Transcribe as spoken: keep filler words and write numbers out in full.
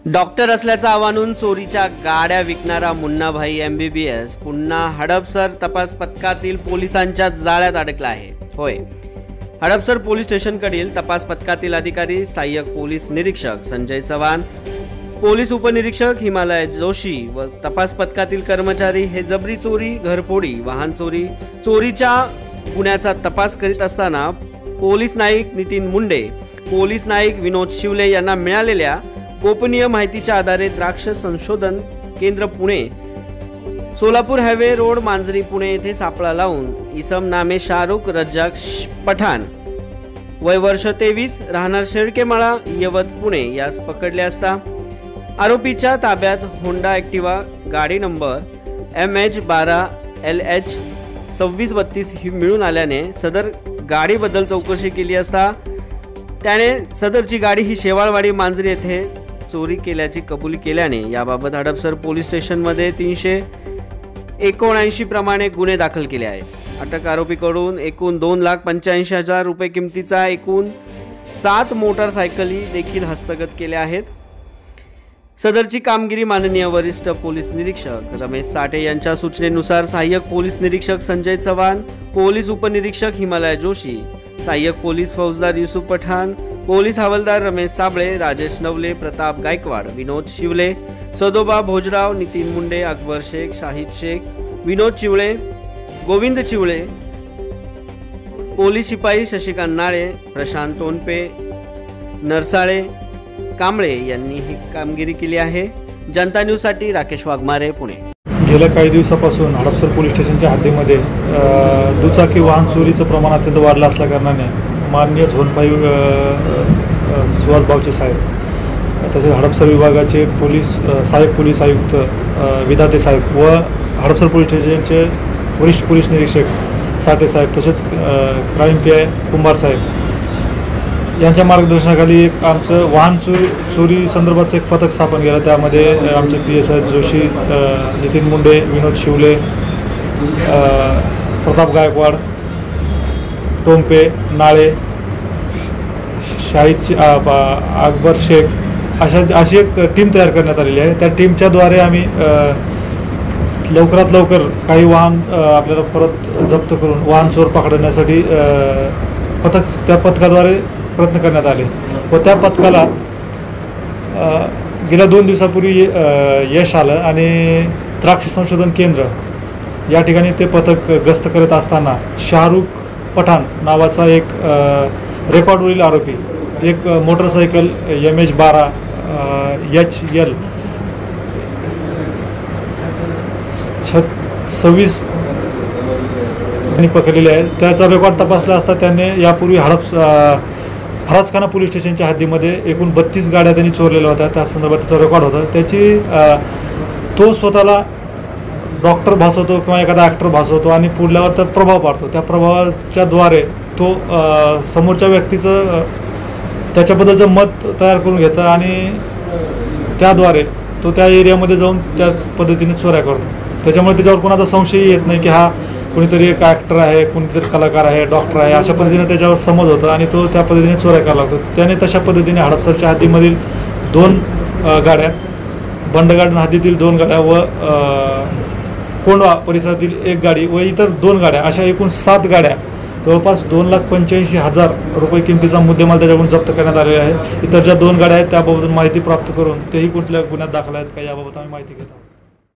Doctor असल्याचं आव्हानून चोरीच्या गाड्या विकणारा मुन्नाभाई एमबीबीएस पुन्हा हडपसर तपास पथकातील पोलिसांच्या जाळ्यात अडकला आहे। होय, हडपसर पोलीस स्टेशनकडील तपास पथकातील अधिकारी सहाय्यक पोलीस निरीक्षक संजय चव्हाण, पोलीस उपनिरीक्षक हिमालय जोशी व तपास पथकातील कर्मचारी हे जबरी चोरी, घरफोडी, वाहन चोरी, चोरीच्या गुन्ह्याचा तपास करीत असताना पोलीस नाईक नितीन मुंडे, पोलीस नाईक विनोद शिवले यांना मिळालेल्या गोपनीय माहितीच्या आधारे द्राक्ष संशोधन केंद्र पुणे, सोलापूर हायवे रोड मांजरी पुणे येथे सापळा लावून इसम नामे शाहरुख रज्जाक पठाण, वय वर्ष तेवीस, राहणार शेळकेमाळा, यवत पुणे यास पकडले असता आरोपीच्या ताब्यात होंडा ॲक्टिवा गाडी नंबर एम एच बारा एल एच सव्वीस बत्तीस ही मिळून आल्याने सदर गाडीबद्दल चौकशी केली असता त्याने सदरची गाडी ही शेवाळवाडी मांजरी येथे चोरी केल्याची कबुली केल्याने याबाबत हडपसर पोलीस स्टेशनमध्ये तीनशे एकोणऐंशी प्रमाणे गुन्हे दाखल केले आहेत। अटक आरोपीकडून एकूण दोन लाख पंच्याऐंशी हजार रुपये किमतीचा एकूण सात मोटारसायकली देखील हस्तगत केल्या आहेत। सदरची कामगिरी माननीय वरिष्ठ पोलीस निरीक्षक रमेश साठे यांच्या सूचनेनुसार सहाय्यक पोलीस निरीक्षक संजय चव्हाण, पोलीस उपनिरीक्षक हिमालय जोशी, सहाय्यक पोलीस फौजदार युसुफ पठाण, पोलीस हवालदार रमेश साबळे, राजेश नवले, प्रताप गायकवाड, विनोद शिवले, सदोबा भोजराव, नितीन मुंडे, अकबर शेख, शाहिद शेख, विनोद चिवळे, गोविंद चिवळे, पोलीस शिपाई शशिकांत नाळे, प्रशांत तोनपे, नरसाळे, कांबळे यांनी ही कामगिरी केली आहे। जनता न्यूज साठी राकेश वाघमारे, पुणे। गेल्या काही दिवसापासून हडपसर पोलीस स्टेशनच्या हद्दीमध्ये दुचाकी वाहन चोरीचं प्रमाण अत्यंत वाढलं असल्या कारणाने माननीय झोन फाईव्ह सुहास बावचे साहेब, तसेच हडपसर विभागाचे पोलीस सहाय्यक पोलीस आयुक्त विधाते साहेब व हडपसर पोलीस स्टेशनचे वरिष्ठ पोलीस निरीक्षक साठे साहेब, तसेच क्राईम पी आय कुंभार साहेब यांच्या मार्गदर्शनाखाली एक आमचं वाहन चोरी चोरी संदर्भाचं एक पथक स्थापन केलं। त्यामध्ये आमचे P S I Joshi, Nitin Munde, Vinod Shivle, Pratap Gaikwad, Tompe, नाळे, शाहिद अकबर शेख अशा अशी एक टीम तयार करण्यात आलेली आहे। त्या टीमच्याद्वारे आम्ही लवकरात लवकर काही वाहन आपल्याला परत जप्त करून वाहन चोर पकडण्यासाठी पथक त्या पथकाद्वारे प्रयत्न करण्यात आले व त्या पथकाला गेल्या दोन दिवसापूर्वी यश आलं आणि द्राक्ष संशोधन केंद्र या ठिकाणी ते पथक गस्त करत असताना शाहरुख पठाण नावाचा एक रेकॉर्डवरील आरोपी एक मोटरसायकल एम एच बारा एच एल छ सव्वीस पकडलेले आहे। त्याचा रेकॉर्ड तपासला असता त्याने यापूर्वी हडप फराजखाना पोलीस स्टेशनच्या हद्दीमध्ये एकूण बत्तीस गाड्या त्यांनी चोरलेल्या होत्या। त्या संदर्भात त्याचा रेकॉर्ड होता। त्याची तो स्वतःला डॉक्टर भासवतो किंवा एखादा ॲक्टर भासवतो आणि पुढल्यावर त्यात प्रभाव पाडतो। त्या प्रभावाच्याद्वारे तो समोरच्या व्यक्तीचं त्याच्याबद्दलचं मत तयार करून घेतं आणि त्याद्वारे तो त्या एरियामध्ये जाऊन त्या पद्धतीने चोऱ्या करतो। त्याच्यामुळे त्याच्यावर कोणाचा संशय येत नाही की हा कोणीतरी एक ॲक्टर आहे, कोणीतरी कलाकार आहे, डॉक्टर आहे, अशा पद्धतीने त्याच्यावर समज होतं आणि तो त्या पद्धतीने चोऱ्या करायला लागतो। त्याने तशा पद्धतीने हडपसरच्या हद्दीमधील दोन गाड्या, बंडगार्डन हद्दीतील दोन गाड्या व कोंडवा परिसरातील एक गाडी व इतर दोन गाड्या अशा एकूण सात गाड्या जवळपास दोन लाख पंच्याऐंशी हजार रुपये किमतीचा मुद्देमाल त्याच्याकडून जप्त करण्यात आलेला आहे। इतर ज्या दोन गाड्या आहेत त्याबाबत माहिती प्राप्त करून तेही कुठल्या गुन्ह्यात दाखल आहेत का याबाबत आम्ही माहिती घेतो।